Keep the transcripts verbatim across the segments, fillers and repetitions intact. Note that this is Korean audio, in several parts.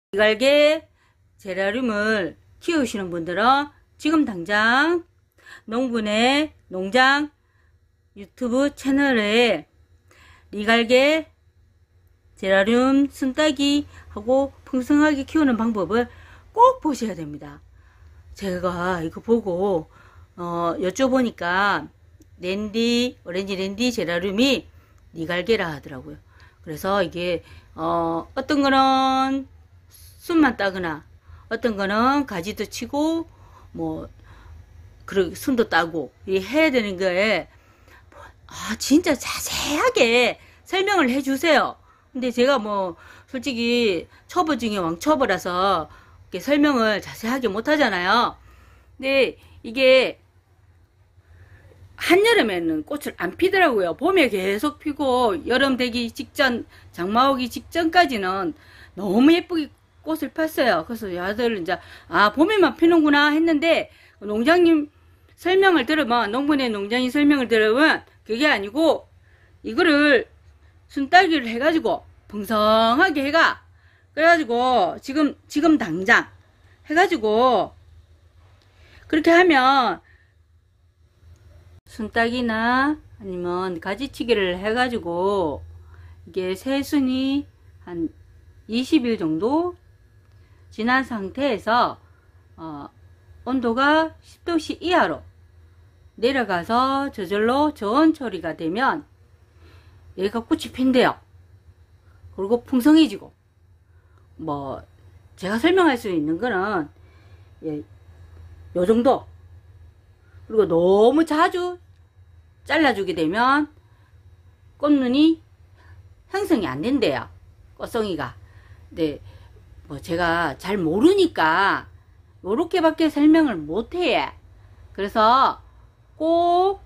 니갈게 제라늄을 키우시는 분들은 지금 당장 농부네 농장 유튜브 채널에 니갈게 제라늄 순따기 하고 풍성하게 키우는 방법을 꼭 보셔야 됩니다. 제가 이거 보고 어, 여쭤보니까 랜디 오렌지 랜디 제라늄이 니갈게라 하더라고요. 그래서 이게 어, 어떤 거는 순만 따거나 어떤 거는 가지도 치고 뭐 그 순도 따고 이 해야 되는 거에 아 진짜 자세하게 설명을 해주세요. 근데 제가 뭐 솔직히 초보 중에 왕초보라서 이렇게 설명을 자세하게 못하잖아요. 근데 이게 한여름에는 꽃을 안 피더라고요. 봄에 계속 피고 여름 되기 직전, 장마 오기 직전까지는 너무 예쁘게 꽃을 폈어요. 그래서 야들 이제 아 봄에만 피는구나 했는데 농장님 설명을 들으면 농부네 농장님 설명을 들으면 그게 아니고 이거를 순따기를 해가지고 풍성하게 해가 그래가지고 지금 지금 당장 해가지고 그렇게 하면 순따기나 아니면 가지치기를 해가지고 이게 새순이 한 이십 일 정도 지난 상태에서 어, 온도가 십 도씨 이하로 내려가서 저절로 저온 처리가 되면 얘가 꽃이 핀대요. 그리고 풍성해지고 뭐 제가 설명할 수 있는 거는 예, 요 정도. 그리고 너무 자주 잘라주게 되면 꽃눈이 형성이 안 된대요. 꽃송이가. 근데 뭐 제가 잘 모르니까 요렇게밖에 설명을 못해. 그래서 꼭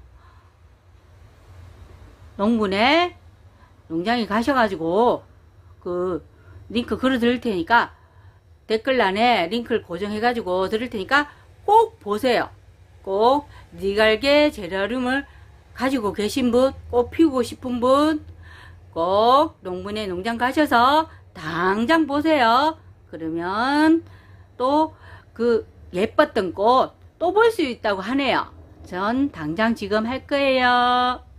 농부네 농장에 가셔가지고 그 링크 걸어 드릴 테니까 댓글란에 링크를 고정해가지고 드릴 테니까 꼭 보세요. 꼭 니갈게 제라늄을 가지고 계신 분, 꼭 피우고 싶은 분, 꼭 농부네 농장 가셔서 당장 보세요. 그러면 또 그 예뻤던 꽃 또 볼 수 있다고 하네요. 전 당장 지금 할 거예요.